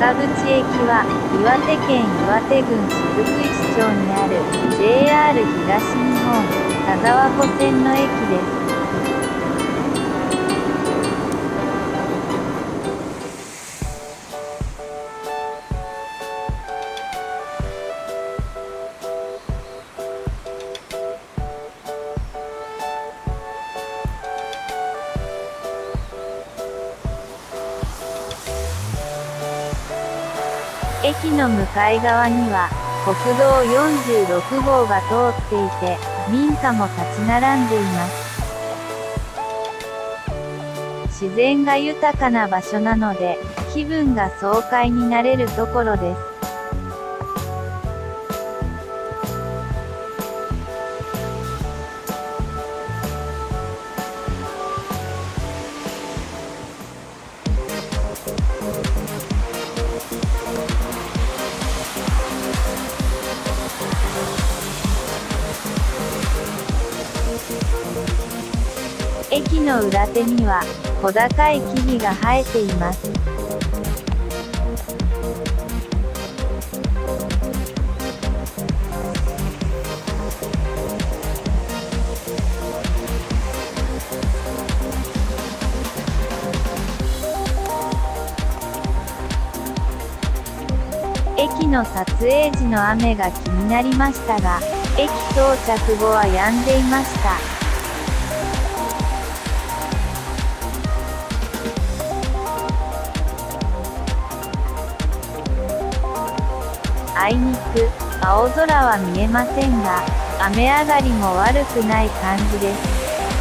坂口駅は、岩手県岩手郡雫石町にある JR 東日本田沢湖線の駅です。駅の向かい側には、国道46号が通っていて、民家も立ち並んでいます。自然が豊かな場所なので、気分が爽快になれるところです。駅の裏手には、小高い木々が生えています。駅の撮影時の雨が気になりましたが、駅到着後は止んでいました。あいにく、青空は見えませんが、雨上がりも悪くない感じです。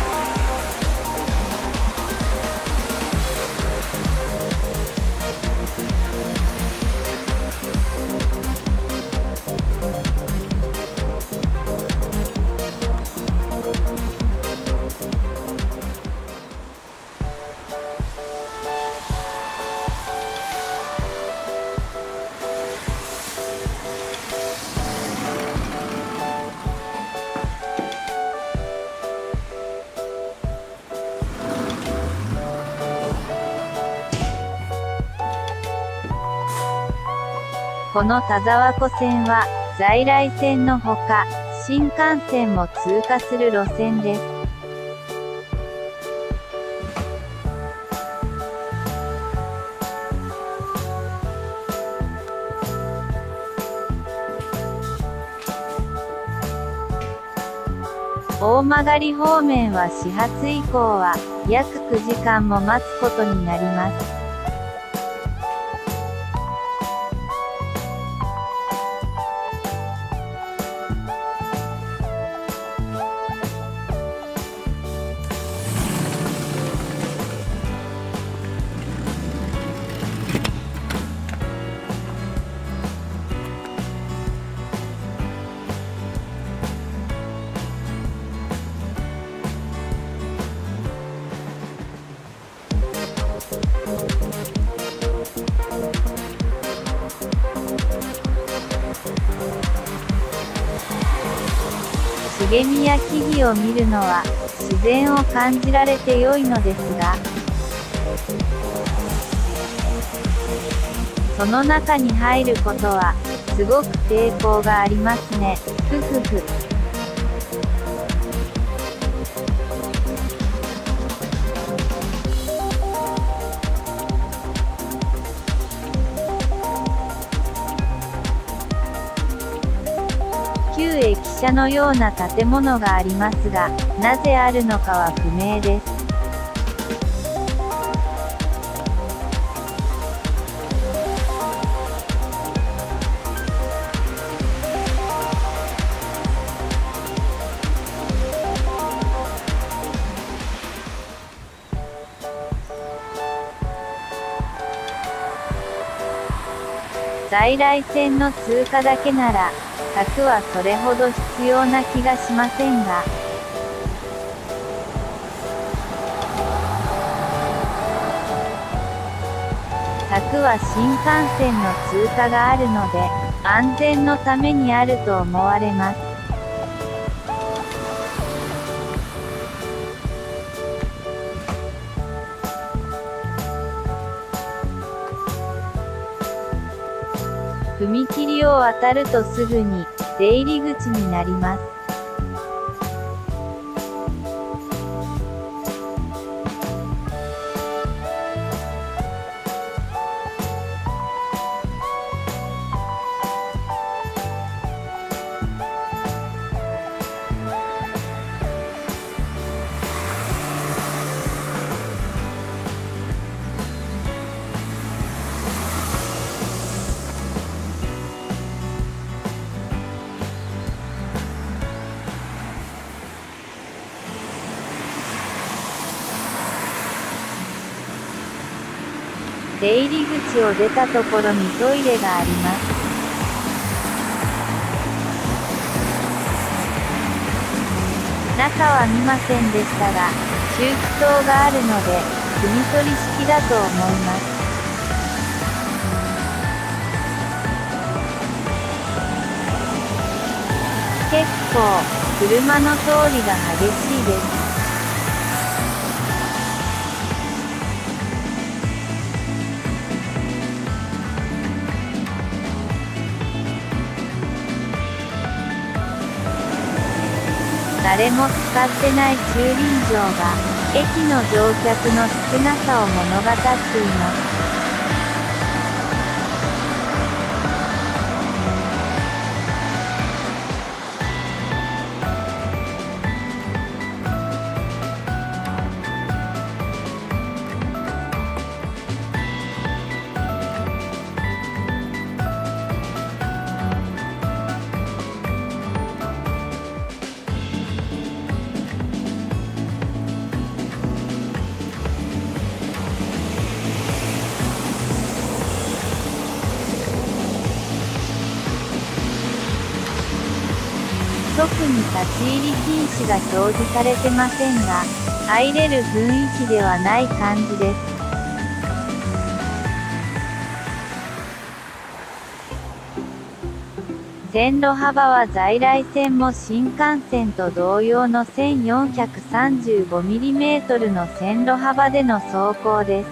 この田沢湖線は、在来線のほか、新幹線も通過する路線です。大曲方面は始発以降は、約9時間も待つことになります。茂みや木々を見るのは、自然を感じられて良いのですが、その中に入ることは、すごく抵抗がありますね。ふふふ。旧駅舎のような建物がありますが、なぜあるのかは不明です。在来線の通過だけなら、柵はそれほど必要な気がしませんが。柵は新幹線の通過があるので、安全のためにあると思われます。 踏切を渡るとすぐに出入り口になります。出入り口を出たところにトイレがあります。中は見ませんでしたが、集気筒があるので、汲み取り式だと思います。結構、車の通りが激しいです。誰も使ってない駐輪場が、駅の乗客の少なさを物語っています。特に立ち入り禁止が表示されてませんが、入れる雰囲気ではない感じです。線路幅は在来線も新幹線と同様の 1435mm の線路幅での走行です。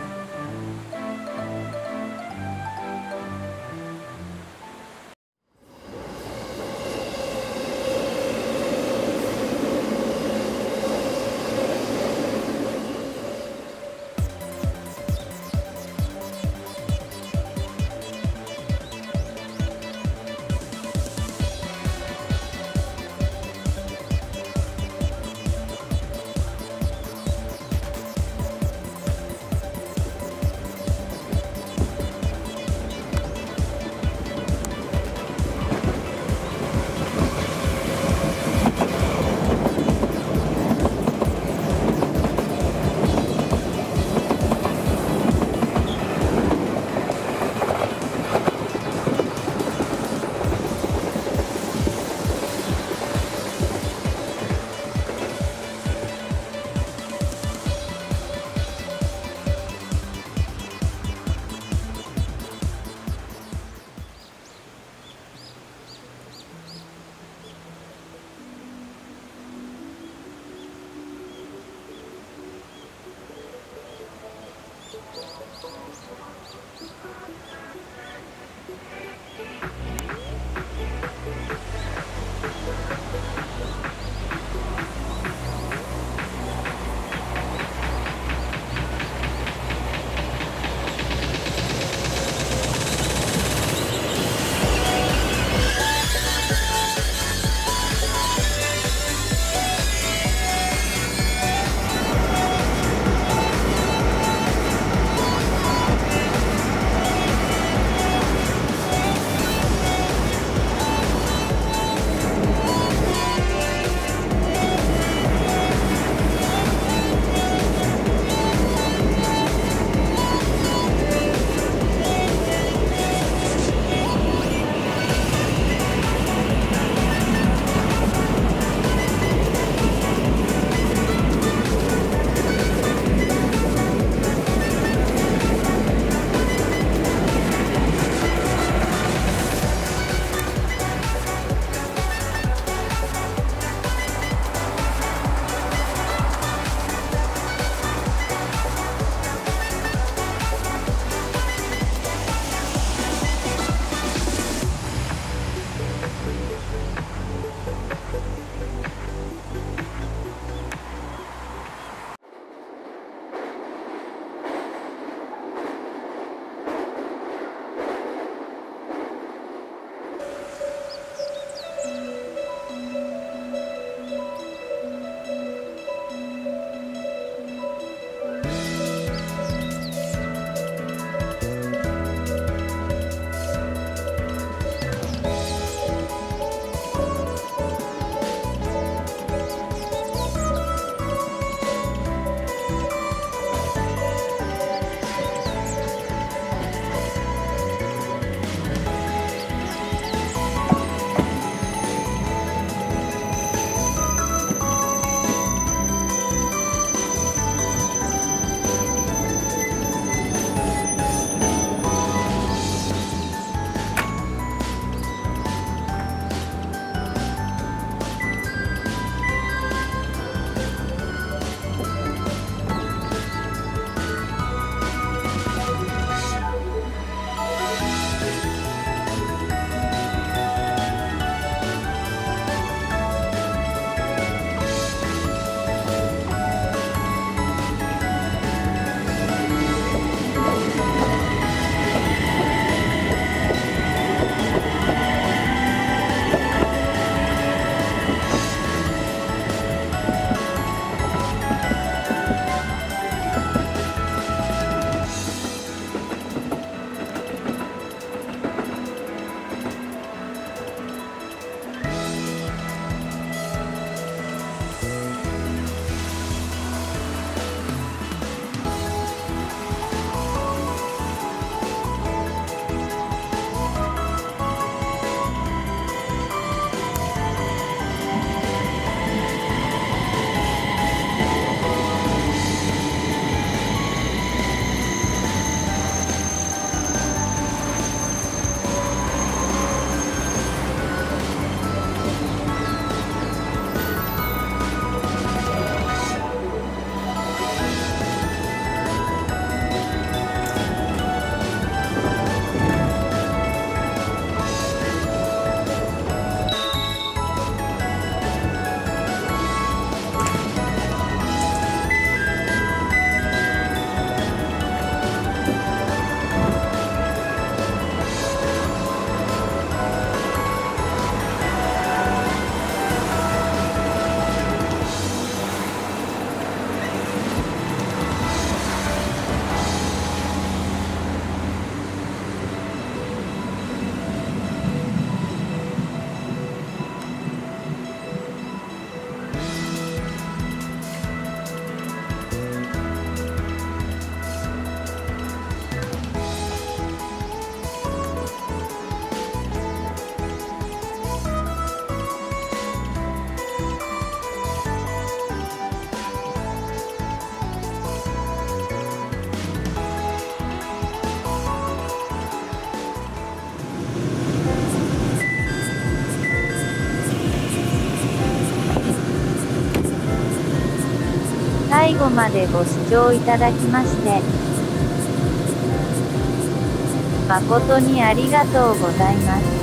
後までご視聴いただきまして、誠にありがとうございます。